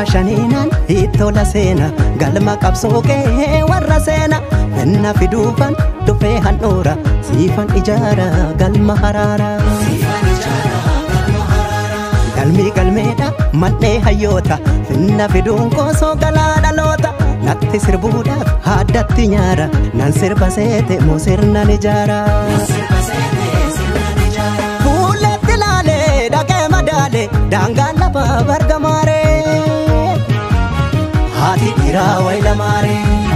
shaniinan hiittola seena galma qabsookee warra seena inna fiduufan dhufee handhuura siifan ijaara galma haraara galmi galmeedha man'ee hayyoota inna fiduun koosoo galaa dhaloota natti sirbuudhaaf haaddatti nyaara nan sirba seete moo sirnan ijaara fuulletti laalee dhaqee madaale daangaan lafa bargamaare haati dhiraa waylamaare